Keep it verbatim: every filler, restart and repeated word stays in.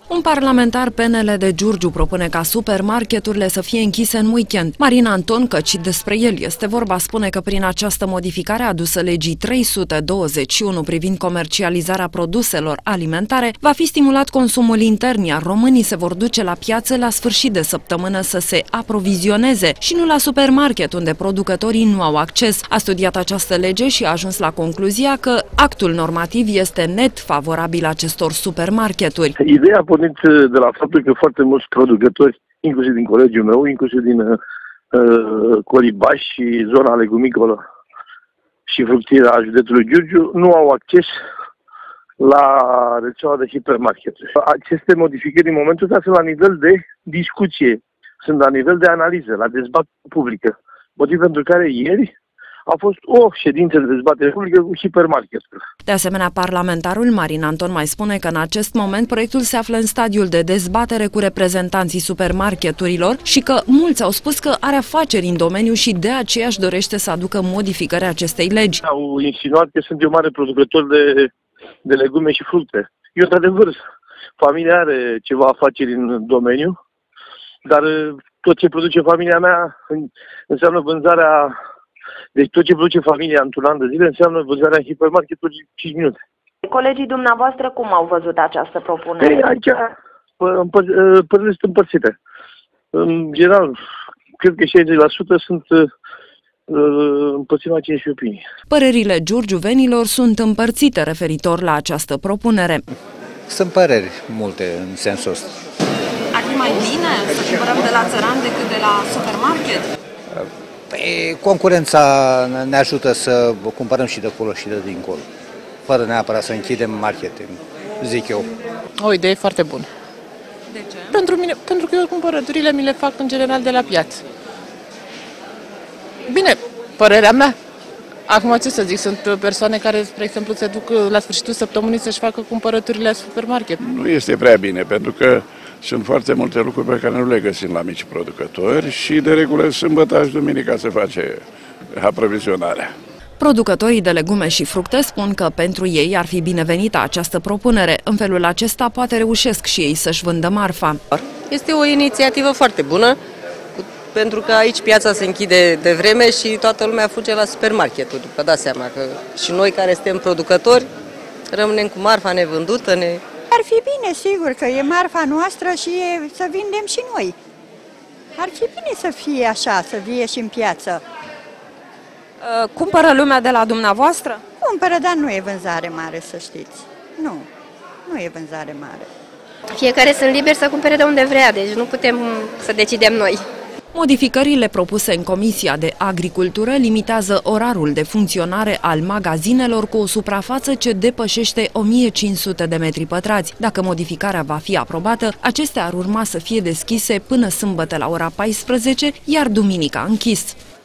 Un parlamentar P N L de Giurgiu propune ca supermarketurile să fie închise în weekend. Marin Anton, căci despre el este vorba, spune că prin această modificare adusă legii trei sute douăzeci și unu privind comercializarea produselor alimentare, va fi stimulat consumul intern, iar românii se vor duce la piață la sfârșit de săptămână să se aprovizioneze și nu la supermarket, unde producătorii nu au acces. A studiat această lege și a ajuns la concluzia că actul normativ este net favorabil acestor supermarketuri. Ideea a pornit de la faptul că foarte mulți producători, inclusiv din colegiul meu, inclusiv din uh, Colibaș și zona legumicolă și fructieră a județului Giurgiu, nu au acces la rețeaua de hipermarketuri. Aceste modificări în momentul ăsta sunt la nivel de discuție, sunt la nivel de analiză, la dezbatere publică. Motiv pentru care ieri a fost o ședință de dezbatere publică cu hipermarketul. De asemenea, parlamentarul Marin Anton mai spune că în acest moment proiectul se află în stadiul de dezbatere cu reprezentanții supermarketurilor și că mulți au spus că are afaceri în domeniu și de aceea își dorește să aducă modificări acestei legi. Au insinuat că sunt eu mare producător de, de legume și fructe. Eu, într-adevăr, familia are ceva afaceri în domeniu, dar tot ce produce familia mea înseamnă vânzarea. Deci tot ce produce familia într-un an de zile înseamnă vânzarea în hipermarketuri cinci minute. Colegii dumneavoastră cum au văzut această propunere? Ei, aici părerile sunt împărțite. În general, cred că șaizeci la sută sunt împărțite la cinci opinii. Părerile giurgiuvenilor sunt împărțite referitor la această propunere. Sunt păreri multe în sensul ăsta. Ar fi mai bine să cumpărăm de la țăran decât de la supermarket? Păi, concurența ne ajută să cumpărăm și de acolo și de dincolo, fără neapărat să închidem marketing, zic eu. O idee foarte bună. De ce? Pentru mine, pentru că eu cumpărăturile mi le fac în general de la piață. Bine, părerea mea. Acum ce să zic, sunt persoane care, spre exemplu, se duc la sfârșitul săptămânii să-și facă cumpărăturile la supermarket. Nu este prea bine, pentru că sunt foarte multe lucruri pe care nu le găsim la mici producători și de regulă sâmbătă și duminica se face aprovizionarea. Producătorii de legume și fructe spun că pentru ei ar fi binevenită această propunere. În felul acesta poate reușesc și ei să-și vândă marfa. Este o inițiativă foarte bună, pentru că aici piața se închide de vreme și toată lumea fuge la supermarketuri. Vă dați seama că și noi care suntem producători rămânem cu marfa nevândută. Ne... Ar fi bine, sigur, că e marfa noastră și e, să vindem și noi. Ar fi bine să fie așa, să fie și în piață. Cumpără lumea de la dumneavoastră? Cumpără, dar nu e vânzare mare, să știți. Nu, nu e vânzare mare. Fiecare sunt liberi să cumpere de unde vrea, deci nu putem să decidem noi. Modificările propuse în Comisia de Agricultură limitează orarul de funcționare al magazinelor cu o suprafață ce depășește o mie cinci sute de metri pătrați. Dacă modificarea va fi aprobată, acestea ar urma să fie deschise până sâmbătă la ora paisprezece, iar duminica închis.